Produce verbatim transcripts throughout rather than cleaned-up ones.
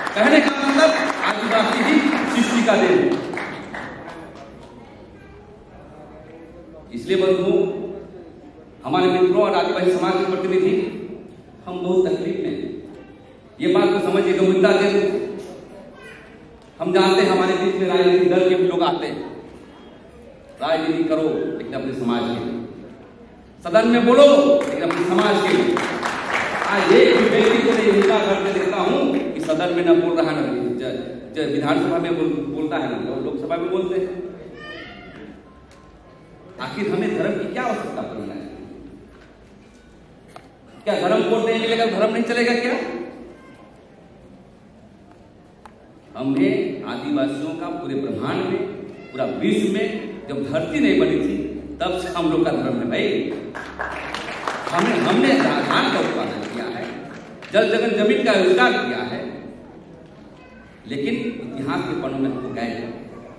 कहने का मतलब आदिवासी ही सृष्टि का देन है। इसलिए बंधुओं, हमारे मित्रों और आदिवासी समाज के प्रतिनिधि, हम बहुत तकलीफ में हैं। ये बात को समझिए गंभीरता से। हम जानते हैं हमारे देश में राजनीतिक दल के भी लोग आते हैं, राजनीति करो लेकिन अपने समाज के लिए, सदन में बोलो लेकिन अपने समाज के लिए। आज एक व्यक्ति को मैं हिंसा करते देखता हूं कि सदन में न बोल रहा है, न विधानसभा में बोल, बोलता है, न लोकसभा में बोलते हैं। आखिर हमें धर्म की क्या आवश्यकता पड़ना है? क्या धर्म वोट नहीं मिलेगा, धर्म नहीं चलेगा क्या? हमने आदिवासियों का पूरे ब्रह्मांड में, पूरा विश्व में जब धरती नहीं बनी थी तब से हम लोग का धर्म है भाई। हमने हमने धान का उत्पादन किया है, जल जगन जमीन का विस्तार किया है, लेकिन इतिहास के पन्नों में हमको गए।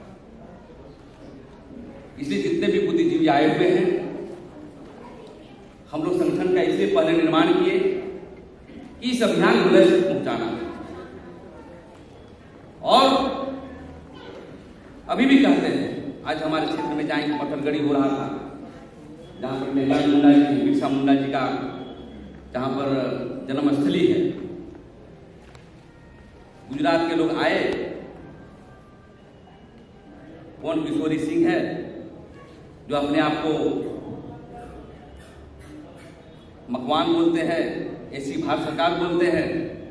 इसलिए जितने भी बुद्धिजीवी आए हुए हैं, हम लोग संगठन का इसलिए पहले निर्माण किए कि इस अभियान को लक्ष्य पहुंचाना। और अभी भी कहते हैं, आज हमारे क्षेत्र में जाएंगे, पत्थरगड़ी हो रहा था, जहां पर मेहला मुंडा जी, बिरसा मुंडा जी का जहां पर जन्मस्थली है। गुजरात के लोग आए, कौन किशोरी सिंह है जो अपने आप को मकवान बोलते हैं, ऐसी भारत सरकार बोलते हैं,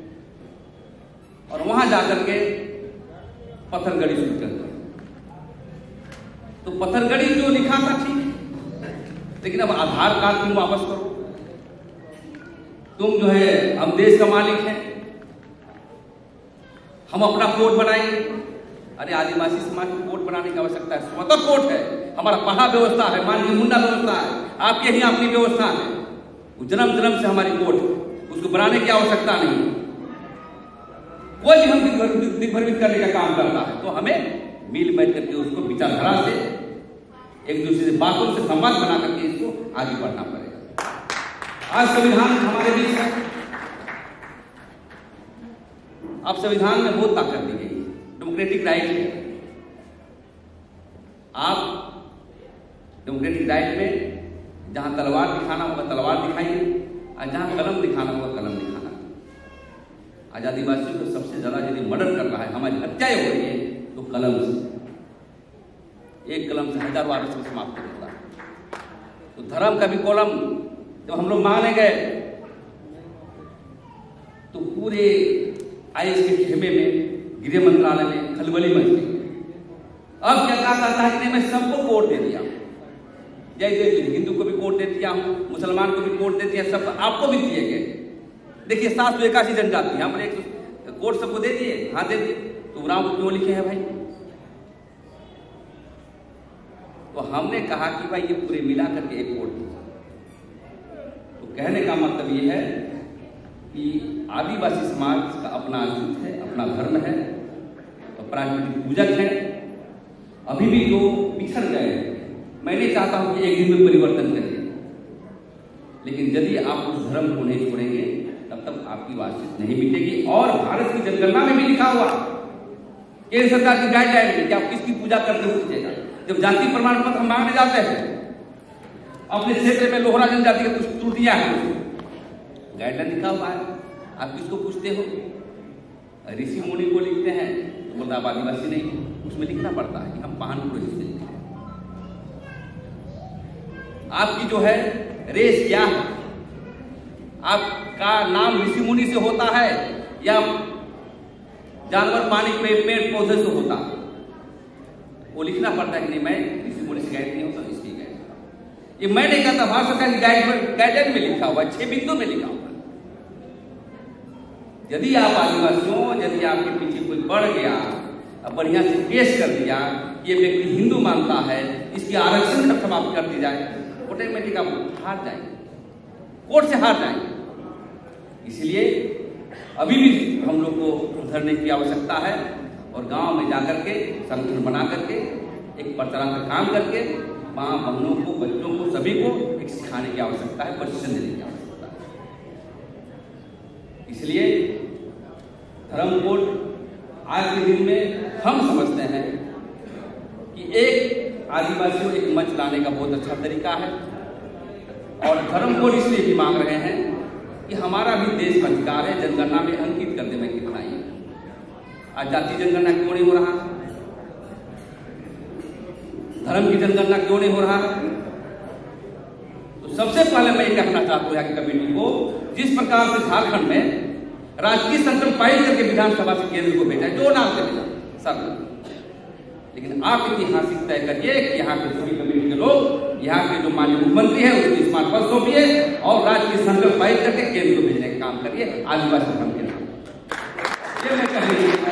और वहां जाकर के पत्थरगड़ी शुरू कर दी। तो पत्थरगड़ी जो लिखा था ठीक, लेकिन अब आधार कार्ड तुम वापस करो। तुम जो है, हम देश का मालिक हैं, हम अपना कोर्ट बनाएंगे। अरे आदिवासी समाज को कोर्ट बनाने की आवश्यकता है, स्वतंत्र कोर्ट है, हमारा पढ़ा व्यवस्था है, माननीय मुंडा व्यवस्था है, आपके यहाँ अपनी व्यवस्था है, जन्म जन्म से हमारी कोर्ट, उसको बनाने की आवश्यकता नहीं। कोई भी हम दिग्भ्रमित करने का काम करता है तो हमें मिल बैठ करके उसको विचारधारा से, एक दूसरे से बातों से संवाद बना करके इसको आगे बढ़ना पड़ेगा। आज संविधान हमारे बीच है, अब संविधान में बहुत ताकत दी गई, डेमोक्रेटिक राइट है। आप डेमोक्रेटिक राइट में जहां तलवार दिखाना होगा तलवार दिखाइए, और जहां कलम दिखाना होगा कलम दिखाना। आज आदिवासियों को सबसे ज्यादा यदि मर्डर कर रहा है, हमारी हत्याएं हो रही है, तो कलम से, एक कलम से हजारों आदमी समाप्त कर देता है। तो धर्म का भी कॉलम जब हम लोग मांगने गए तो पूरे आईएएस के खेमे में, गृह मंत्रालय में खलबली मच गई। अब क्या कहा जाता है कि नहीं, मैं सबको वोट दे दिया, जैसे हिंदू को भी वोट दे दिया हूं, मुसलमान को भी वोट दे दिया, सब आपको भी दिए गए। देखिए सात सौ इक्यासी जनजाति, यहाँ पर एक कोर्ट सबको दे दिए, हाँ दे दिए, तो राम को क्यों लिखे हैं भाई? तो हमने कहा कि भाई ये पूरे मिला करके एक वोट दीजिए। तो कहने का मतलब ये है कि आदिवासी समाज का अपना अस्तित्व है, अपना धर्म है, तो प्राकृतिक पूजक है। अभी भी जो पिछड़ गए, मैं नहीं चाहता हूं कि एक दिन में परिवर्तन करें, लेकिन यदि आप उस धर्म को नहीं छोड़ेंगे तब तक आपकी वास्तविकता नहीं मिटेगी। और भारत की जनगणना में भी लिखा हुआ, केंद्र सरकार की गाइडलाइन में, कि आप किसकी पूजा करते हो पूछेगा। जब जाति प्रमाण पत्र हम मांगने जाते हैं, अपने क्षेत्र में लोहरा जनजाति की कुछ त्रुटियां हैं, गाइडलाइन लिखा हुआ है, आप किसको पूछते हो? ऋषि मुनि को लिखते हैं, तो बोलता आप आदिवासी नहीं, उसमें लिखना पड़ता है कि हम पाहन पुरोहित से लिखते हैं। आपकी जो है रेस क्या है, आपका नाम ऋषि मुनि से होता है या जानवर पानी पे पेड़ पौधे से होता है, वो लिखना पड़ता है कि नहीं, मैं ऋषि मुनि से गाइड नहीं होता, इसकी गाइड। ये मैं नहीं कहता, भारत सरकार की गाइड गाइडलाइन में लिखा हुआ है, छह बिंदु में लिखा हुआ है। यदि आप आदिवासियों, यदि आपके पीछे कोई पड़ गया, अब बढ़िया से पेश कर दिया, ये व्यक्ति हिंदू मानता है, इसकी आरक्षण तक समाप्त कर दी जाए, ऑटोमेटिक आप हार जाएंगे, कोर्ट से हार जाएंगे। इसलिए अभी भी हम लोग को उधरने की आवश्यकता है, और गांव में जाकर के संगठन बना करके एक प्रचार का काम करके माँ बहनों को, बच्चों को, सभी को एक सिखाने की आवश्यकता है, प्रशिक्षण देने की आवश्यकता है। इसलिए धर्म कोड आज के दिन में हम समझते हैं कि एक आदिवासियों एक मंच लाने का बहुत अच्छा तरीका है और धर्म को इसलिए भी मांग रहे हैं कि हमारा भी देश का अधिकार है जनगणना में अंकित करने में कितना ही। आज जाति जनगणना क्यों नहीं हो रहा, धर्म की जनगणना क्यों नहीं हो रहा? तो सबसे पहले मैं ये कहना चाहता हूं यहाँ की कमेटी को, जिस प्रकार से झारखंड में राजकीय संकल्प पारित करके विधानसभा से केंद्र को भेजा, जो नाम से भेजा सब, लेकिन आप ऐतिहासिक तय करिए कि यहाँ के सभी कमेटी के लोग, यहाँ के जो माननीय मुख्यमंत्री है उसको स्मार्ट पद सौंपिए और राजकीय संकल्प पारित करके केंद्र को भेजने का काम करिए आदिवासी धर्म के नाम। ये मैं कहूँगा।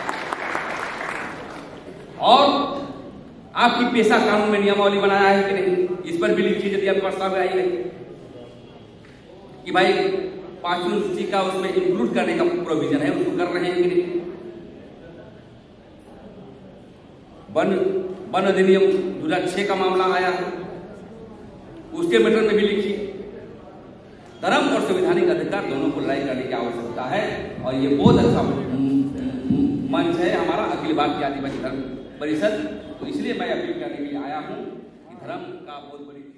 और आपकी पेशा कानून में नियमावली बनाया है कि नहीं, इस पर भी लिखिए यदि आप प्रस्ताव आई है कि भाई पांचवी सूची का उसमें इंक्लूड करने का प्रोविजन है, उसको कर रहे हैं कि नहीं। वन वन अधिनियम दो हजार छह का मामला आया, उसके मैटर में भी लिखिए। धर्म और संवैधानिक अधिकार दोनों को लड़ाई करने की आवश्यकता है और ये बहुत अच्छा मंच है हमारा अखिल भारतीय आदिवासी धर्म परिषद। तो इसलिए मैं अपील करने के लिए आया हूँ कि धर्म का बहुत बड़ी